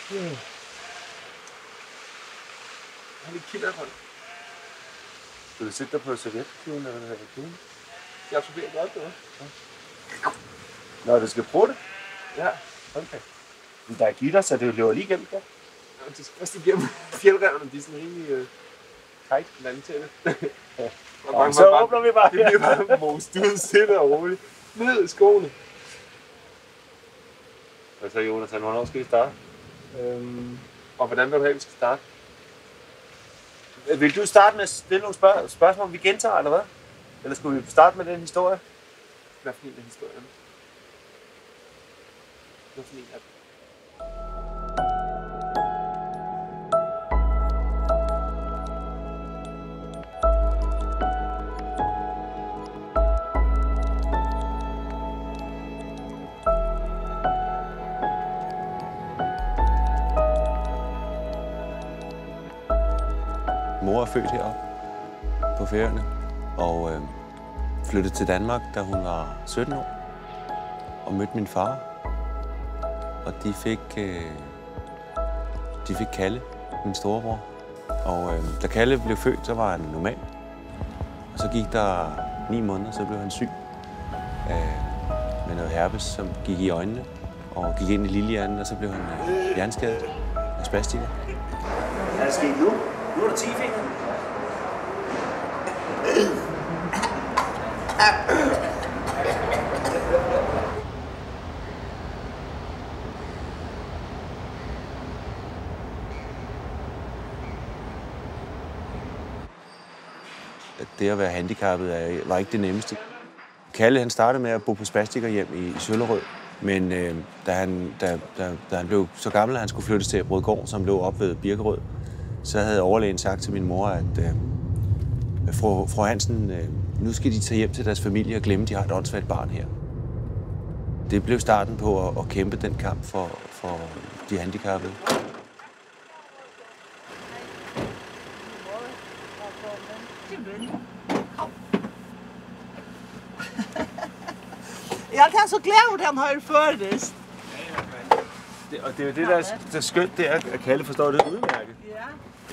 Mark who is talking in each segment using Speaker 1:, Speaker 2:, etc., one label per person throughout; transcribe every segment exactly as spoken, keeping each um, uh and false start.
Speaker 1: Hmm. Jeg har lidt kilderhånd.
Speaker 2: Skal du sætte dig på servietkuden, eller hvad det hedder?
Speaker 1: Jeg absorberer godt, det var.
Speaker 2: Nå, du skal bruge det?
Speaker 1: Ja.
Speaker 2: Okay. Men der er gitter, så det løber lige igennem der.
Speaker 1: Ja, det skal også igennem fjeldrevene, de er sådan rimelig øh, tight vandtætte.
Speaker 2: Ja. Og så bare, åbner vi bare.
Speaker 1: Det bliver bare most ud, stille og roligt. Ned i skoene.
Speaker 2: Hvad så, Jonathan? Hvornår skal vi starte?
Speaker 1: Øhm, og hvordan vil du have, vi skal starte?
Speaker 2: Vil du starte med at stille nogle spørg- spørgsmål, vi gentager, eller hvad? Eller skulle vi starte med den historie?
Speaker 1: Hvad for en af historierne? Hvad for en af dem?
Speaker 3: Mor er født heroppe på Færøerne og øh, flyttede til Danmark, da hun var sytten år, og mødte min far. Og de fik, øh, de fik Kalle, min storebror. Og øh, da Kalle blev født, så var han normal. Og så gik der ni måneder, så blev han syg øh, med noget herpes, som gik i øjnene og gik ind i lillehjernen, og så blev han øh, hjerneskadet af spastikker.
Speaker 2: Hvad er der sket nu? Nu er der ti fingre.
Speaker 3: Det at være handicappet var ikke det nemmeste. Kalle han startede med at bo på spastikerhjem i, i Søllerød, men øh, da, han, da, da, da han blev så gammel, at han skulle flyttes til Brødgård, som lå op ved Birkerød, så havde overlægen sagt til min mor, at øh, fru, fru Hansen, øh, nu skal de tage hjem til deres familie og glemme, at de har et åndssvagt barn her. Det blev starten på at, at kæmpe den kamp for, for de handicappede.
Speaker 4: Jag kan så glad at han har ført.
Speaker 2: Det, og det er jo det, der er, der er skønt, det er, at Kalle forstår det udmærket.
Speaker 4: Ja.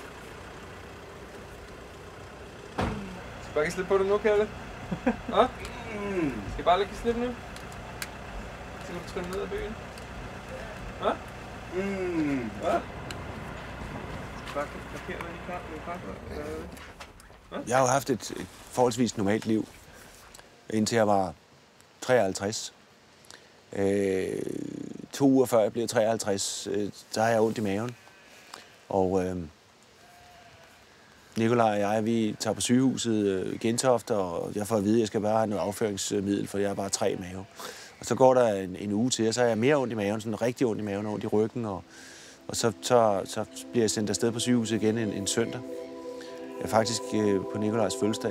Speaker 1: Skal bare ikke slippe på det nu, Kalle? Hå? Mm. Skal jeg bare lægge slippe nu? Så kan du trylle ned ad bøgen. Hå? Mm. Hå? Skal bare parkere dig i kaffe?
Speaker 3: Jeg har jo haft et, et forholdsvis normalt liv, indtil jeg var treoghalvtreds. Øh, to uger før jeg blev treoghalvtreds, øh, der har jeg ondt i maven. Og øh, Nikolaj og jeg, vi tager på sygehuset øh, i Gentofte, og jeg får at vide, at jeg skal bare have noget afføringsmiddel, for jeg har bare tre i mave. Og så går der en, en uge til, og så har jeg mere ondt i maven, sådan rigtig ondt i maven og ondt i ryggen. Og, og så, så, så bliver jeg sendt afsted på sygehuset igen en, en søndag. Jeg er faktisk øh, på Nikolajs fødselsdag.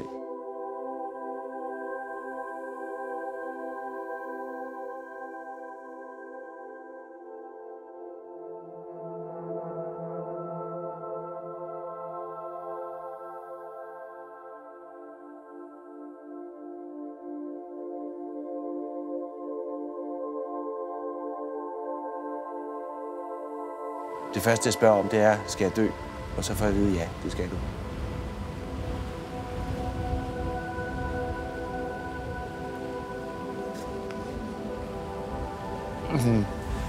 Speaker 3: Det første, jeg spørger om, det er, skal jeg dø? Og så får jeg at vide, ja, det skal du. Mm-hmm.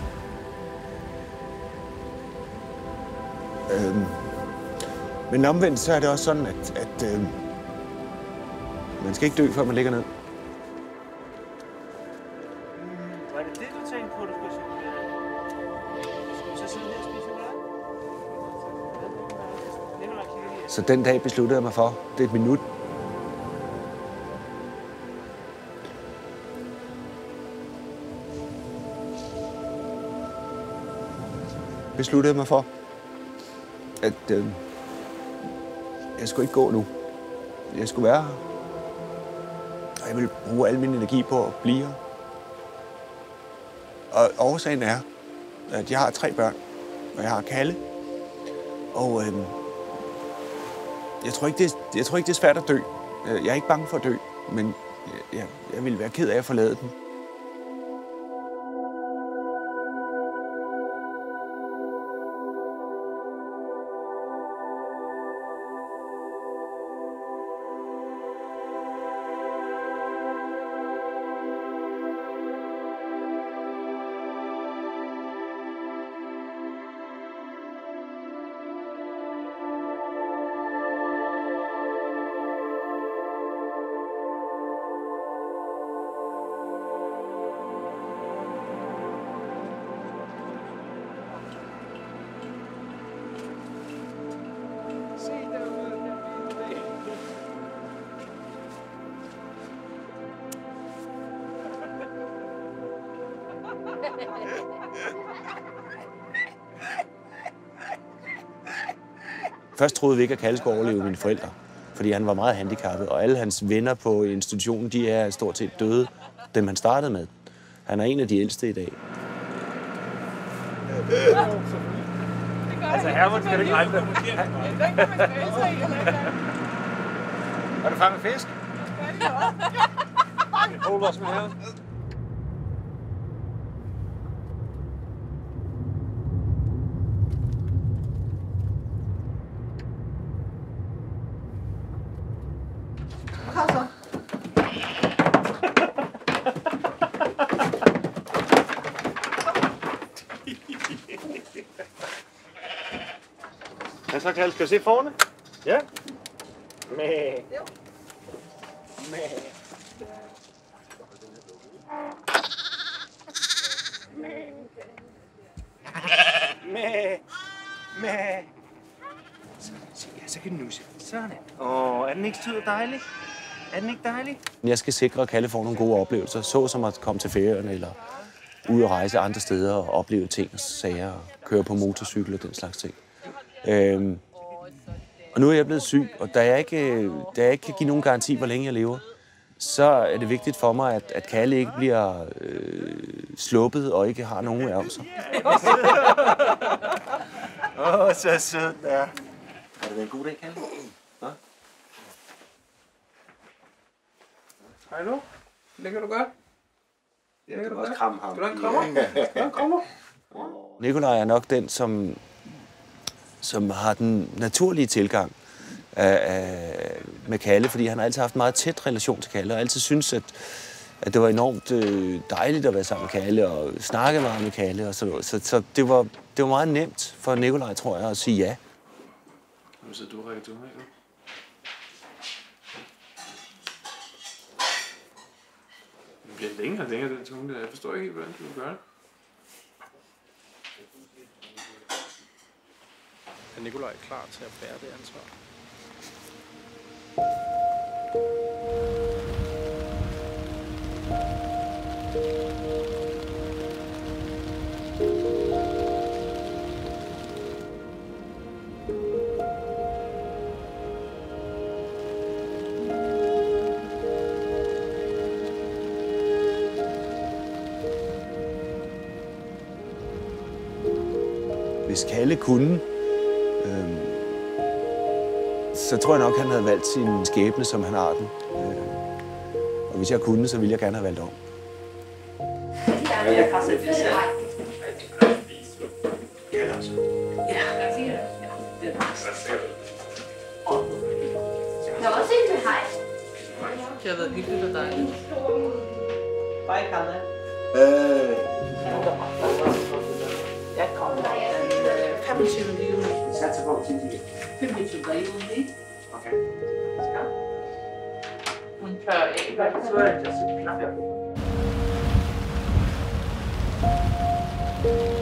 Speaker 3: Øhm. Men omvendt, så er det også sådan, at, at øhm, man skal ikke dø, før man ligger ned.
Speaker 2: Var det det, du tænkte på, du skulle sige? Skal vi så sidde her og spise chokolade?
Speaker 3: Så den dag besluttede jeg mig for, det er et minut. Besluttede jeg mig for, at øh, jeg skulle ikke gå nu. Jeg skulle være her. Og jeg ville bruge al min energi på at blive her. Og årsagen er, at jeg har tre børn, og jeg har Kalle. Og øh, jeg, tror ikke, det er, jeg tror ikke, det er svært at dø. Jeg er ikke bange for at dø, men jeg, jeg, jeg ville være ked af at forlade dem. Først troede vi ikke, at Kalle skulle overleve mine forældre, fordi han var meget handicappet, og alle hans venner på institutionen, de er stort set døde, dem han startede med. Han er en af de ældste i dag.
Speaker 2: Altså, Herman skal du ikke regne med. Har du fanget fisk? Hold os med her.
Speaker 4: Kom så.
Speaker 2: Hvad så, Kalle? Skal vi se forne? Ja. Mæh. Mæh. Mæh. Mæh. Ja, så kan den nusse. Sådan. Åh, er den ikke sød og dejlig? Er den ikke dejlig?
Speaker 3: Jeg skal sikre, at Kalle får nogle gode oplevelser, så som at komme til Færøerne eller ud og rejse andre steder og opleve ting og sager og køre på motorcykel og den slags ting. Øhm, og nu er jeg blevet syg, og da jeg ikke, da jeg ikke kan give nogen garanti, hvor længe jeg lever, så er det vigtigt for mig, at, at Kalle ikke bliver øh, sluppet og ikke har nogen af sig.
Speaker 2: Åh, oh, så sød der. Har det været en god dag, Kalle?
Speaker 1: Hej. Hej nu. Ligger du godt?
Speaker 3: Jeg kan også kramme ham.
Speaker 1: Skal du have en krammer? Skal du have en krammer?
Speaker 3: Nikolaj er nok den, som, som har den naturlige tilgang af, af, med Kalle, fordi han har altid haft en meget tæt relation til Kalle, og altid synes, at, at det var enormt øh, dejligt at være sammen med Kalle, og snakke meget med Kalle, og sådan noget. Så, så det, var, det var meget nemt for Nikolaj, tror jeg, at sige ja.
Speaker 1: Så du rækker du med, det bliver længere og længere, den tunge der. Jeg forstår ikke helt, hvordan du vil gøre det.
Speaker 5: Er Nikolaj klar til at bære det ansvar?
Speaker 3: Hvis Kalle kunne, øh, så tror jeg nok, han havde valgt sin skæbne, som han har den. Øh, og hvis jeg kunne, så ville jeg gerne have valgt om.
Speaker 6: Jeg kan også fisse.
Speaker 2: Kalle også.
Speaker 6: Ja, det er nice. Der var også en med hej.
Speaker 4: Det har været hyggeligt og dejligt. Hej, Kalle.
Speaker 2: Øh.
Speaker 4: Jeg kommer den femogtyvende juli.
Speaker 2: Vi satser på til det.
Speaker 4: femogtyvende juli.
Speaker 2: Okay.
Speaker 4: Ja. Hun kører ikke. Så er det så klart.